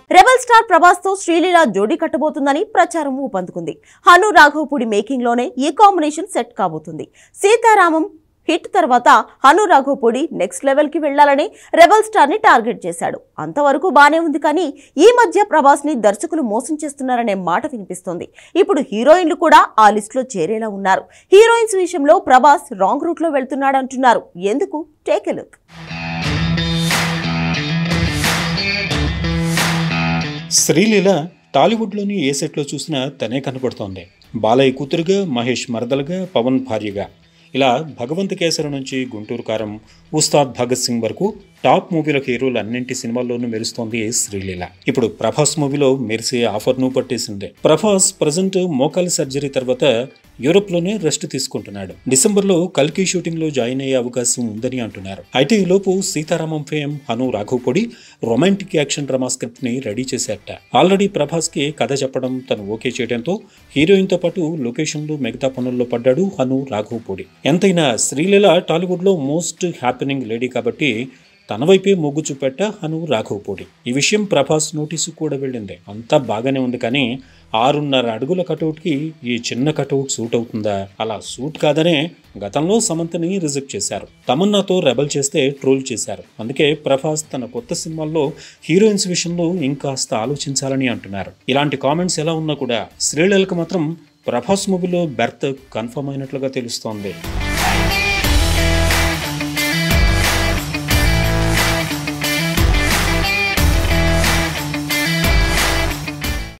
Rebel star Prabhas తో శ్రీలీల జోడీ కట్టబోతుందని ప్రచారం ఊపందుకుంది. హను రాఘవపూడి మేకింగ్ లోనే ఈ కాంబినేషన్ సెట్ కాబోతుంది. సీతారామం హిట్ తర్వాత హను రాఘవపూడి నెక్స్ట్ లెవెల్ కి వెళ్లాలని రెబల్ స్టార్ ని టార్గెట్ చేశాడు. అంతవరకు బానే ఉంది, కానీ ఈ మధ్య ప్రభాస్ ని దర్శకులు మోసం చేస్తున్నారనే మాట వినిపిస్తోంది. ఇప్పుడు హీరోయిన్లు కూడా ఆ లిస్ట్ లో చేరేలా ఉన్నారు. హీరోయిన్స్ విషయంలో ప్రభాస్ రాంగ్ రూట్ లో వెళ్తున్నాడంటున్నారు. ఎందుకు? Take a look. శ్రీలీల టాలీవుడ్లోని ఏ సెట్లో చూసినా తనే కనపడుతోంది. బాలయ్య కూతురుగా, మహేష్ మరదలుగా, పవన్ భార్యగా, ఇలా భగవంత్ కేసరి నుంచి గుంటూరు కారం, ఉస్తాద్ భగత్ సింగ్ వరకు టాప్ మూవీల హీరోలు అన్నింటి సినిమాల్లోనూ మెరుస్తోంది శ్రీలీల. ఇప్పుడు ప్రభాస్ మూవీలో మెరిసే ఆఫర్ను పట్టేసింది. ప్రభాస్ ప్రజెంట్ మోకాలి సర్జరీ తర్వాత యూరోప్లోనే రెస్ట్ తీసుకుంటున్నాడు. డిసెంబర్లో కల్కి షూటింగ్ లో జాయిన్ అయ్యే అవకాశం ఉందని అంటున్నారు. అయితే ఈలోపు Sita Ramam fame Hanu Raghavapudi romantic action drama script ని రెడీ చేశారట. ఆల్రెడీ ప్రభాస్ కి కథ చెప్పడం తను ఓకే చేయడంతో హీరోయిన్ తో పాటు లొకేషన్లు మిగతా పనుల్లో పడ్డాడు హను రాఘవపూడి. ఎంతైనా శ్రీలీల టాలీవుడ్ లో మోస్ట్ హ్యాపెనింగ్ లేడీ కాబట్టి తన వైపే మొగ్గు చూపెట్ట హను రాఘవపూడి. ఈ విషయం ప్రభాస్ నోటీసు కూడా వెళ్ళింది. అంతా బాగానే ఉంది, కానీ 6.5 అడుగుల కటౌట్ కి ఈ చిన్న కటౌట్ సూట్ అవుతుందా? అలా సూట్ కాదనే గతంలో సమంతని రిజెక్ట్ చేశారు. తమన్నాతో రెబల్ చేస్తే ట్రోల్ చేశారు. అందుకే ప్రభాస్ తన కొత్త సినిమాల్లో హీరోయిన్స్ విషయంలో ఇంకాస్త ఆలోచించాలని అంటున్నారు. ఇలాంటి కామెంట్స్ ఎలా ఉన్నా కూడా శ్రీలీలకు మాత్రం ప్రభాస్ మూవీలో బెర్త్ కన్ఫర్మ్ అయినట్లుగా తెలుస్తోంది.